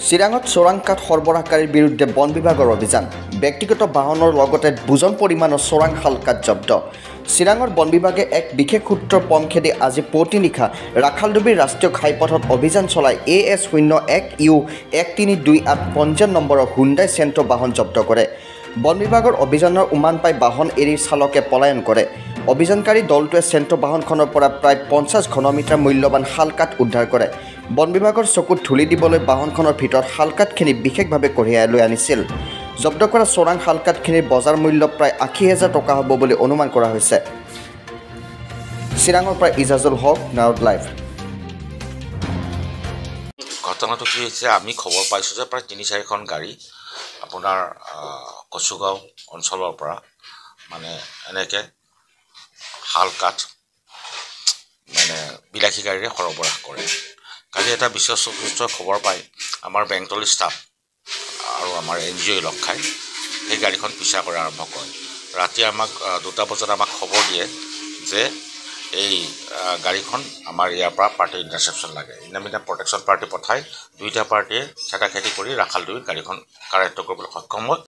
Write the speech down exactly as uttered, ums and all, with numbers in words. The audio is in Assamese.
চিৰাঙত চোৰাং কাঠ সৰবৰাহকাৰীৰ বিৰুদ্ধে বন বিভাগৰ অভিযান ব্যক্তিগত বাহনৰ লগতে বুজন পৰিমাণৰ চোৰাং শালকাঠ জব্দ চিৰাঙৰ বন বিভাগে এক বিশেষ সূত্ৰৰ পম খেদি আজি পুৱতি নিশা ৰাখালডুবিৰ ৰাষ্ট্ৰীয় ঘাইপথত অভিযান চলাই এ এছ শূন্য এক ইউ এক তিনি দুই আঠ পঞ্জীয়ন নম্বৰৰ হুণ্ডাই চেণ্ট্ৰ বাহন জব্দ কৰে বন বিভাগৰ অভিযানৰ উমান পাই বাহন এৰি চালকে পলায়ন কৰে অভিযানকাৰী দলটোৱে চেণ্ট্ৰ বাহনখনৰ পৰা প্ৰায় পঞ্চাছ ঘনমিটাৰ মূল্যৱান শালকাঠ উদ্ধাৰ কৰে বন বিভাগৰ চকুত ধুলি দিবলৈ বাহনখনৰ ভিতৰত শালকাঠখিনি বিশেষভাৱে কঢ়িয়াই লৈ আনিছিল জব্দ কৰা চোৰাং শালকাঠখিনিৰ বজাৰ মূল্য প্ৰায় আশী হাজাৰ টকা হ'ব বুলি অনুমান কৰা হৈছে চিৰাঙৰ পৰা ইজাজুল হক নাউড লাইভ ঘটনাটো কি হৈছে আমি খবৰ পাইছোঁ যে প্ৰায় তিনি চাৰিখন গাড়ী আপোনাৰ কচুগাঁও অঞ্চলৰ পৰা মানে এনেকৈ শালকাঠ মানে বিলাসী গাড়ীৰে সৰবৰাহ কৰে কালি এটা বিশ্বস্ত সূত্ৰৰ খবৰ পাই আমাৰ বেংটল ষ্টাফ আৰু আমাৰ এন জি অ'ই লগ খাই সেই গাড়ীখন পিছা কৰা আৰম্ভ কৰে ৰাতি আমাক দুটা বজাত আমাক খবৰ দিয়ে যে এই গাড়ীখন আমাৰ ইয়াৰ পৰা পাৰ্টি ইণ্টাৰচেপশ্যন লাগে ইনামিনা প্ৰটেকশ্যন পাৰ্টি পঠাই দুইটা পাৰ্টিয়ে খেদা খেদি কৰি ৰাখালডুবিত গাড়ীখন কাৰ্যত কৰিবলৈ সক্ষম হয়